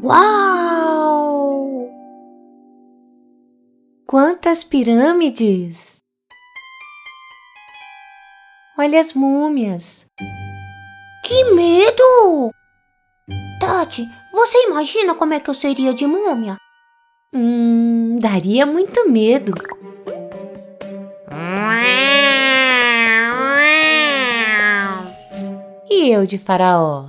Uau! Quantas pirâmides! Olha as múmias! Que medo! Tati, você imagina como é que eu seria de múmia? Daria muito medo. E eu de faraó?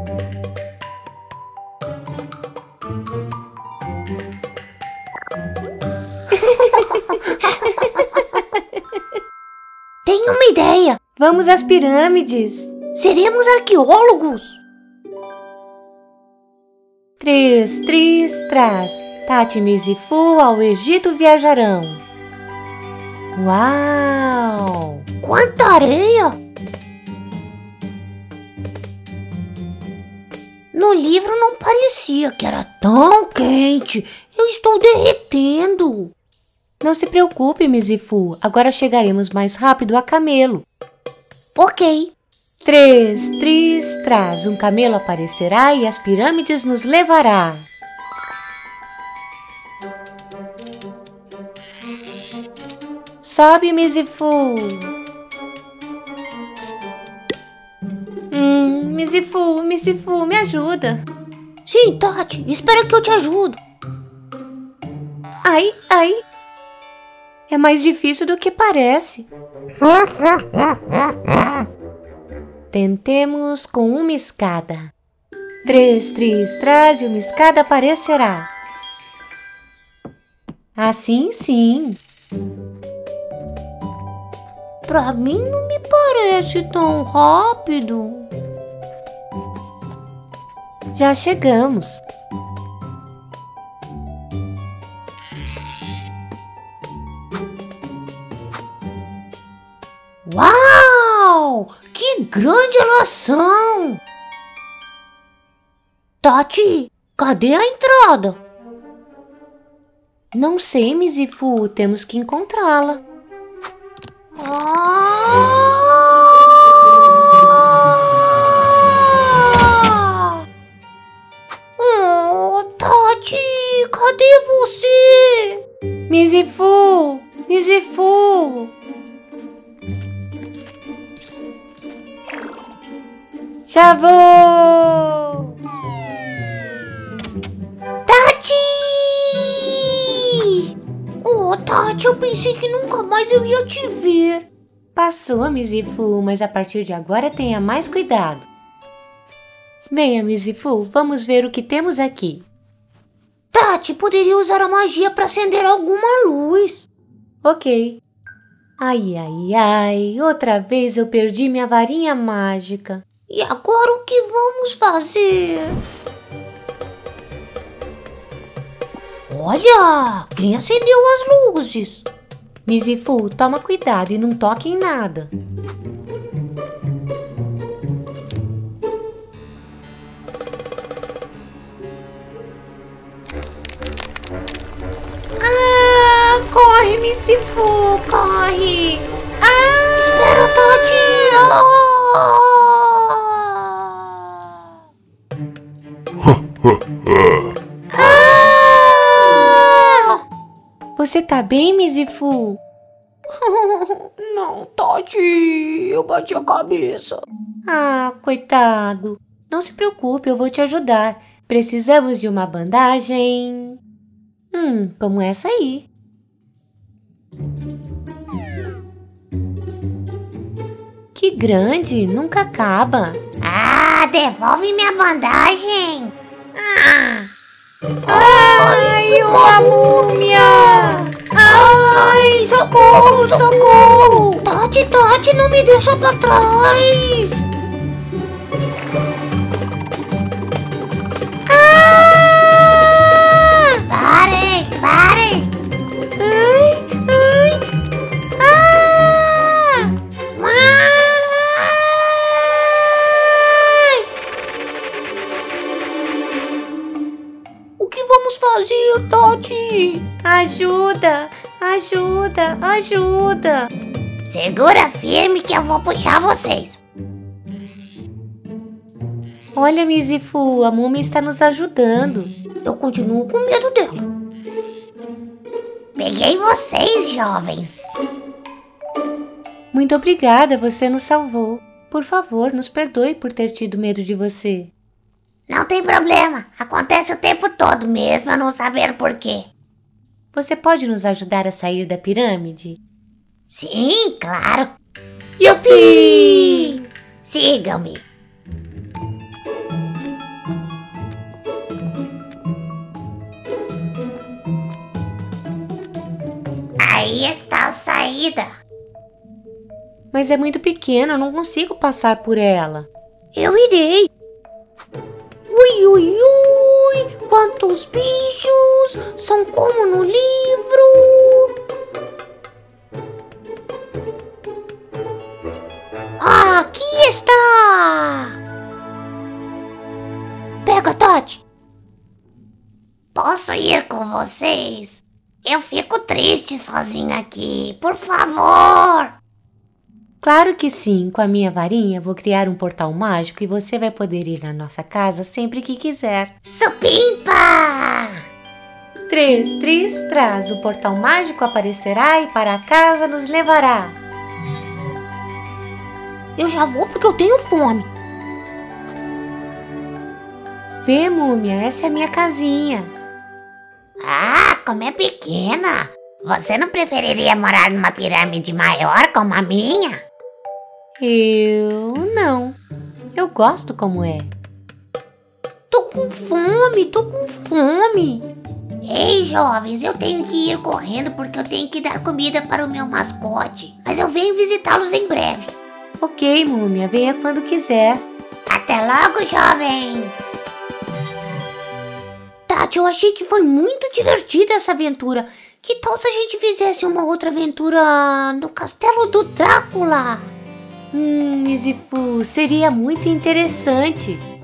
Tenho uma ideia! Vamos às pirâmides! Seremos arqueólogos! 3, tris, tras, Tati, Mizifu ao Egito viajarão. Uau! Quanta areia! No livro não parecia que era tão quente. Eu estou derretendo. Não se preocupe, Mizifu. Agora chegaremos mais rápido a camelo. Ok. 3, tris, tras, um camelo aparecerá e as pirâmides nos levará. Sobe, Mizifu. Mizifu, me ajuda. Sim, Tati, espera que eu te ajudo. Ai. É mais difícil do que parece. Tentemos com uma escada. 3, tris, traz e uma escada aparecerá. Assim sim. Pra mim não me parece tão rápido. Já chegamos. Uau! Que grande elas são! Tati, cadê a entrada? Não sei, Mizifu, temos que encontrá-la. Oh, Tati, cadê você? Mizifu! Já vou! Tati! Oh, Tati, eu pensei que nunca mais eu ia te ver. Passou, Mizifu, mas a partir de agora tenha mais cuidado. Venha, Mizifu, vamos ver o que temos aqui. Tati, poderia usar a magia para acender alguma luz. Ok. Ai, outra vez eu perdi minha varinha mágica. E agora o que vamos fazer? Olha, quem acendeu as luzes? Mizifu, toma cuidado e não toque em nada. Corre, Mizifu, corre! Espera, Tati! Você tá bem, Mizifu? Não, Tati, eu bati a cabeça. Coitado. Não se preocupe, eu vou te ajudar. Precisamos de uma bandagem... como essa aí. Que grande, nunca acaba. Devolve minha bandagem. Ai, uma múmia! Ai, socorro! Tati, não me deixa pra trás. Parem! O que vamos fazer, Tati? Ajuda! Segura firme que eu vou puxar vocês. Olha, Mizifu, a múmia está nos ajudando. eu continuo com medo dela. Peguei vocês, jovens. Muito obrigada, você nos salvou. Por favor, nos perdoe por ter tido medo de você. Não tem problema, acontece o tempo todo mesmo, eu não saber por quê. Você pode nos ajudar a sair da pirâmide? Sim, claro. Yupi! Sigam-me. Aí está a saída. Mas é muito pequena, eu não consigo passar por ela. Eu irei. Ui, ui, ui, quantos bichos, são como no livro. Ah, aqui está. Pega, Tati. Posso ir com vocês? Eu fico triste sozinha aqui, por favor. Claro que sim, com a minha varinha vou criar um portal mágico e você vai poder ir na nossa casa sempre que quiser. Supimpa! 3, tris, traz, o portal mágico aparecerá e para a casa nos levará. Eu já vou porque eu tenho fome. Vê, múmia, essa é a minha casinha. Ah, como é pequena! Você não preferiria morar numa pirâmide maior como a minha? Eu não. Eu gosto como é. Tô com fome. Ei, jovens, eu tenho que ir correndo porque eu tenho que dar comida para o meu mascote. Mas eu venho visitá-los em breve. Ok, múmia, venha quando quiser. Até logo, jovens! Tati, eu achei que foi muito divertida essa aventura. Que tal se a gente fizesse uma outra aventura no castelo do Drácula? Mizifu, seria muito interessante.